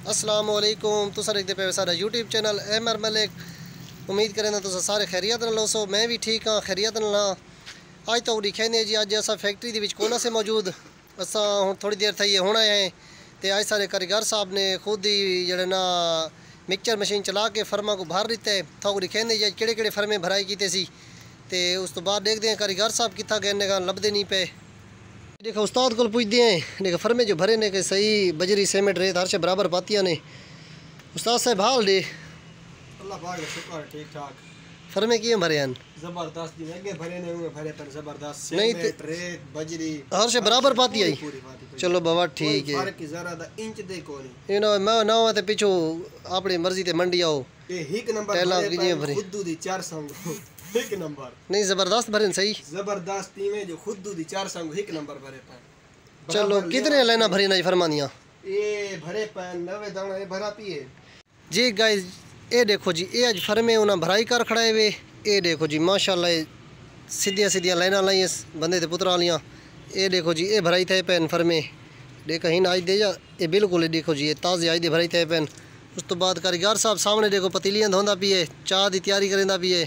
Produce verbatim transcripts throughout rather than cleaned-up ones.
अस्सलाम वालेकुम। तुसा देखते पे सारा YouTube channel M R Malik. उम्मीद करें तुसा सारे खैरियत नाल हो। मैं भी ठीक हाँ, खैरियत नाल हाँ। अज तो दिखाने जी अज असा फैक्ट्री दे कोना से मौजूद असा हुण थोड़ी देर थी हुण आए हैं तो अज सारे कारीगर साहब ने खुद ही जड़े ना मिक्सचर मशीन चला के फर्मा को भर दिता है। थोक दिखाने जी केड़े केड़े फर्मे भराई कीते सी ते उस तो बाद देखते हैं कारीगर साहब कितना गए का लभदे नहीं पे। देखो उस्ताद को पूछते हैं देखो फर्मे जो भरे ने के सही बजरी सीमेंट रेत हर से बराबर पातियां ने। उस्ताद साहब हाल दे अल्लाह पाक का शुक्र ठीक ठाक। फर्मे किए भरे हैं जबरदस्त जी लगे भरे ने हुए भरे पर जबरदस्त नहीं सीमेंट रेत बजरी हर से बराबर पाती आई। चलो बाबा ठीक है। फर्क जरा दा इंच दे कोनी ये ना मैं ना ते पिछो अपनी मर्जी ते मंडी आओ ये एक नंबर टेला भरे किए भरे खुद दी चार संग एक नंबर नहीं जबरदस्त भरे ने सही जबरदस्त में जो खुद दी चार संग एक नंबर भरे पर। चलो कितने लेना भरी ना फरमानिया ये भरे पर नवे दाना ये भरा पिए जी गाइस। ये देखो जी ये अज फर्मे उन्हें भराई कर खड़ाए वे। ये देखो जी माशाल्लाह सीधिया सीधिया लाइना लाई बंदे ते पुत्रा वालियाँ। ये देखो जी ये भराई थे पैन फर्मे देखो ही आज दे जा ये बिल्कुल देखो जी ये ताज़े आज दे भराई थे पैन। उस तो बाद कारीगर साहब सामने देखो पतीलियाँ धोंदा पिए चाह की तैयारी करेंदा पिए।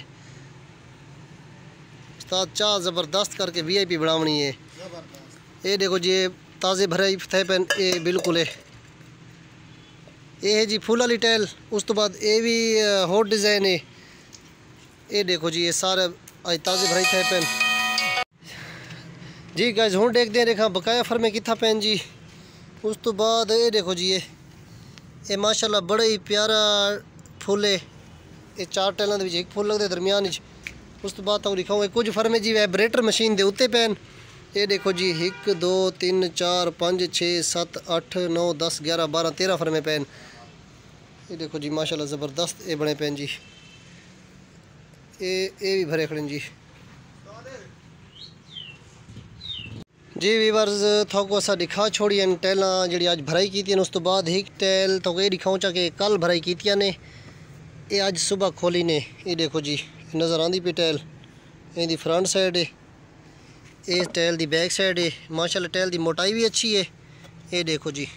उस्ताद चाह ज़बरदस्त करके वी आई पी बनावनी है। ये देखो जी ये ताज़े भराई थे पैन ये बिल्कुल है। ये है जी फूल वाली टैल। उस तो बाद ये भी हॉट डिज़ाइन है। ये देखो जी ये सारे आज ताज़े भराई थे पैन जी गाइस। हूँ देखते हैं देखा बकाया फर्मे कितना पैन जी। उस तो बाद ये देखो जी ये ये माशाल्लाह बड़े ही प्यारा फुल है। ये चार टैलों के एक फुल लगते दरमियान। उस तो बाद तो दिखाऊँ कुछ फर्मे जी वाइब्रेटर मशीन के उत्ते पैन। ये देखो जी एक दो तीन चार पाँच छे सत्त अठ नौ दस ग्यारह बारह तेरह फर्मे पैन। ये देखो जी माशाल्लाह ज़बरदस्त ये बने पैन जी। ये ये भी भरे खड़े जी। जी वीवर्स थोको असा दिखा छोड़ी टैला जी अज भराई की। उस तो बाद एक टैल तो ये दिखाऊँ चा कि कल भराई की ने ये अज सुबह खोली ने। ये देखो जी नज़र आती पी टैल ये फ्रंट साइड है। ये टैल दी बैक साइड है। माशाल्लाह टैल दी मोटाई भी अच्छी है। ये देखो जी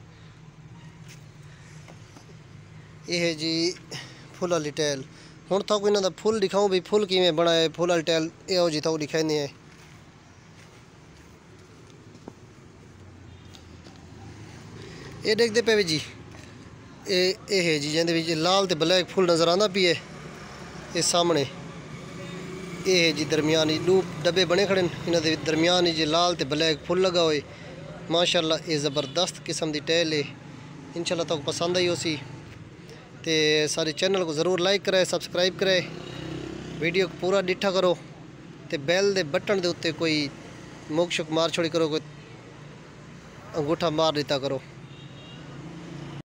ये है जी फुल वाली टैल। हूँ तो इन्हों का फुल दिखाऊँ भी फुल किमें बनाए फुल वाली टैल यो जी तो दिखाने हैं। ये देखते पे जी ये ये है जी जिंदे लाल तो ब्लैक फुल नज़र आता पी है। ये सामने ये है जी दरमियान दो डब्बे बने खड़े इन्हों के दरमियान जी लाल तो ब्लैक फुल लगा हुए। माशाल्लाह ये ज़बरदस्त किस्म की टैल है। इंशाल्लाह तो पसंद आई उसी तो सारे चैनल को ज़रूर लाइक करे सब्सक्राइब करे वीडियो को पूरा डिठा करो तो बैल के बटन के उत्ते कोई मुक शुक मार छोड़ी करो कोई अंगूठा मार देता करो।